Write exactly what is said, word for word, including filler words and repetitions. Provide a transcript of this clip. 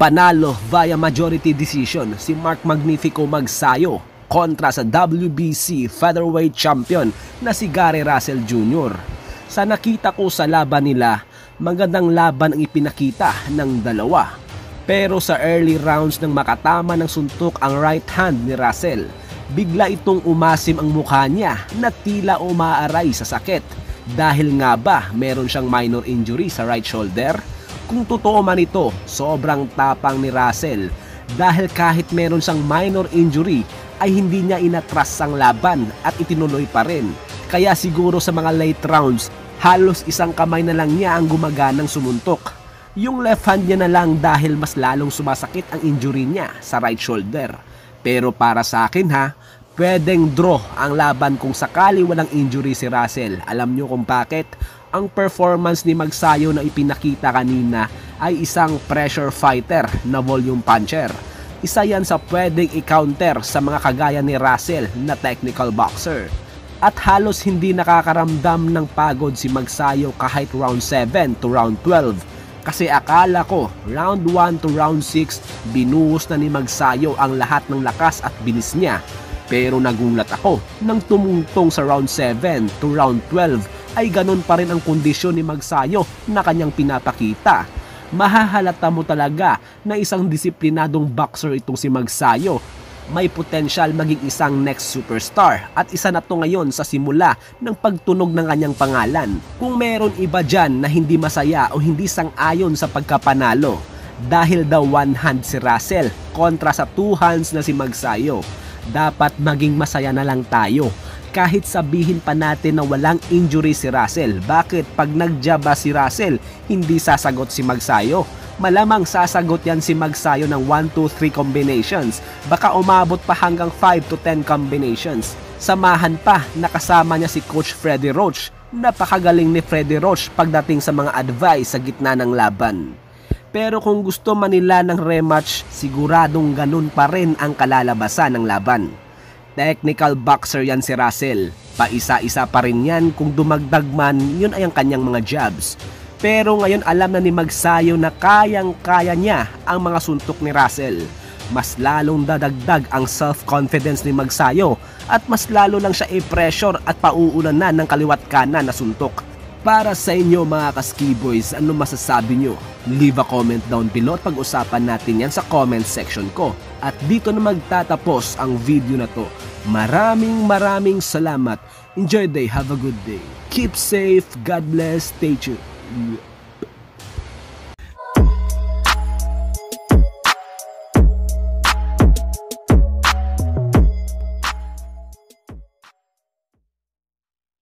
Panalo via majority decision si Mark Magnifico Magsayo kontra sa W B C featherweight champion na si Gary Russell Junior Sa nakita ko sa laban nila, magandang laban ang ipinakita ng dalawa. Pero sa early rounds nang makatama ng suntok ang right hand ni Russell, bigla itong umasim ang mukha niya na tila umaaray sa sakit. Dahil nga ba meron siyang minor injury sa right shoulder? Kung totoo man ito, sobrang tapang ni Russell dahil kahit meron siyang minor injury ay hindi niya inatras ang laban at itinuloy pa rin. Kaya siguro sa mga late rounds, halos isang kamay na lang niya ang gumaganang sumuntok. Yung left hand niya na lang dahil mas lalong sumasakit ang injury niya sa right shoulder. Pero para sa akin ha, pwedeng draw ang laban kung sakali walang injury si Russell. Alam nyo kung bakit? Ang performance ni Magsayo na ipinakita kanina ay isang pressure fighter na volume puncher. Isa yan sa pwedeng i-counter sa mga kagaya ni Russell na technical boxer. At halos hindi nakakaramdam ng pagod si Magsayo kahit round seven to round twelve. Kasi akala ko round one to round six binuhos na ni Magsayo ang lahat ng lakas at bilis niya. Pero nagulat ako nang tumungtong sa round seven to round twelve ay ganun pa rin ang kondisyon ni Magsayo na kanyang pinapakita. Mahahalata mo talaga na isang disiplinadong boxer itong si Magsayo. May potensyal maging isang next superstar at isa na to ngayon sa simula ng pagtunog ng kanyang pangalan. Kung meron iba dyan na hindi masaya o hindi sang-ayon sa pagkapanalo dahil daw one hand si Russell kontra sa two hands na si Magsayo, dapat maging masaya na lang tayo. Kahit sabihin pa natin na walang injury si Russell, bakit pag nagjaba si Russell, hindi sasagot si Magsayo? Malamang sasagot yan si Magsayo ng one two three combinations. Baka umabot pa hanggang five to ten combinations. Samahan pa, nakasama niya si Coach Freddie Roach. Napakagaling ni Freddie Roach pagdating sa mga advice sa gitna ng laban. Pero kung gusto man nila ng rematch, siguradong ganun pa rin ang kalalabasan ng laban. Technical boxer yan si Russell. Paisa-isa pa rin yan, kung dumagdag man, yun ay ang kanyang mga jabs. Pero ngayon alam na ni Magsayo na kayang-kaya niya ang mga suntok ni Russell. Mas lalong dadagdag ang self-confidence ni Magsayo at mas lalo lang siya i-pressure at pauulan na ng kaliwat kanan na suntok. Para sa inyo mga ka-Ski Boys, ano masasabi nyo? Leave a comment down below at pag-usapan natin yan sa comment section ko. At dito na magtatapos ang video na to. Maraming maraming salamat. Enjoy the day. Have a good day. Keep safe. God bless. Stay tuned.